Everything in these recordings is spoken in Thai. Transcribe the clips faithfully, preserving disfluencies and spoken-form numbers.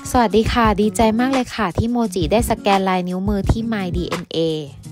สวัสดีค่ะดีใจมากเลยค่ะที่โมจิได้สแกนลายนิ้วมือที่ My ดี เอ็น เอ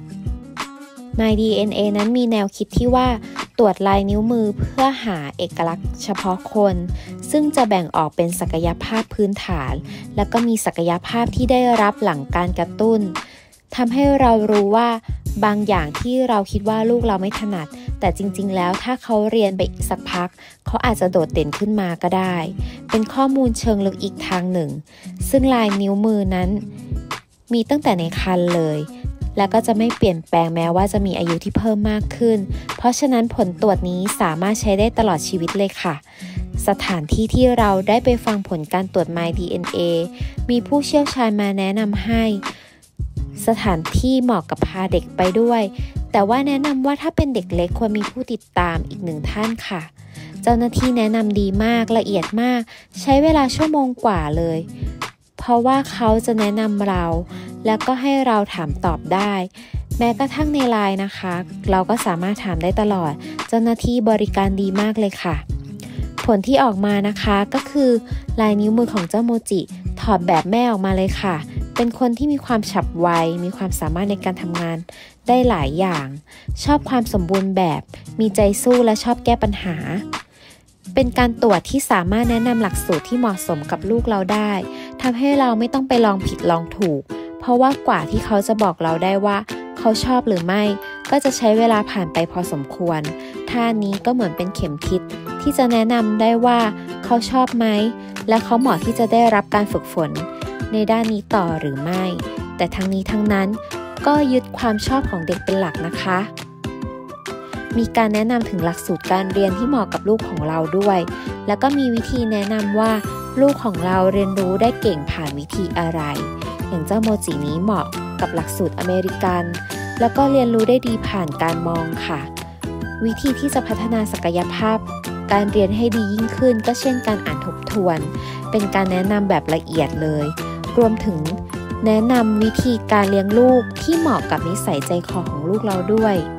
My ดี เอ็น เอ นั้นมีแนวคิดที่ว่าตรวจลายนิ้วมือเพื่อหาเอกลักษณ์เฉพาะคนซึ่งจะแบ่งออกเป็นศักยภาพพื้นฐานและก็มีศักยภาพที่ได้รับหลังการกระตุ้นทำให้เรารู้ว่าบางอย่างที่เราคิดว่าลูกเราไม่ถนัดแต่จริงๆแล้วถ้าเขาเรียนไปอีกสักพักเขาอาจจะโดดเด่นขึ้นมาก็ได้เป็นข้อมูลเชิงลึกอีกทางหนึ่งซึ่งลายนิ้วมือนั้นมีตั้งแต่ในครรภ์เลยและก็จะไม่เปลี่ยนแปลงแม้ว่าจะมีอายุที่เพิ่มมากขึ้นเพราะฉะนั้นผลตรวจนี้สามารถใช้ได้ตลอดชีวิตเลยค่ะสถานที่ที่เราได้ไปฟังผลการตรวจ My ดี เอ็น เอ มีผู้เชี่ยวชาญมาแนะนำให้สถานที่เหมาะกับพาเด็กไปด้วยแต่ว่าแนะนำว่าถ้าเป็นเด็กเล็กควรมีผู้ติดตามอีกหนึ่งท่านค่ะเจ้าหน้าที่แนะนำดีมากละเอียดมากใช้เวลาชั่วโมงกว่าเลยเพราะว่าเขาจะแนะนำเราแล้วก็ให้เราถามตอบได้แม้กระทั่งในไลน์นะคะเราก็สามารถถามได้ตลอดเจ้าหน้าที่บริการดีมากเลยค่ะผลที่ออกมานะคะก็คือลายนิ้วมือของเจ้าโมจิถอดแบบแม่ออกมาเลยค่ะเป็นคนที่มีความฉับไวมีความสามารถในการทำงานได้หลายอย่างชอบความสมบูรณ์แบบมีใจสู้และชอบแก้ปัญหาเป็นการตรวจที่สามารถแนะนำหลักสูตรที่เหมาะสมกับลูกเราได้ทำให้เราไม่ต้องไปลองผิดลองถูกเพราะว่ากว่าที่เขาจะบอกเราได้ว่าเขาชอบหรือไม่ก็จะใช้เวลาผ่านไปพอสมควรท่านี้ก็เหมือนเป็นเข็มทิศที่จะแนะนำได้ว่าเขาชอบไหมและเขาเหมาะที่จะได้รับการฝึกฝนในด้านนี้ต่อหรือไม่แต่ทั้งนี้ทั้งนั้นก็ยึดความชอบของเด็กเป็นหลักนะคะมีการแนะนำถึงหลักสูตรการเรียนที่เหมาะกับลูกของเราด้วยแล้วก็มีวิธีแนะนำว่าลูกของเราเรียนรู้ได้เก่งผ่านวิธีอะไรอย่างเจ้าโมจินี้เหมาะกับหลักสูตรอเมริกันแล้วก็เรียนรู้ได้ดีผ่านการมองค่ะวิธีที่จะพัฒนาศักยภาพการเรียนให้ดียิ่งขึ้นก็เช่นการอ่านทบทวนเป็นการแนะนำแบบละเอียดเลยรวมถึงแนะนำวิธีการเลี้ยงลูกที่เหมาะกับนิสัยใจคอของลูกเราด้วย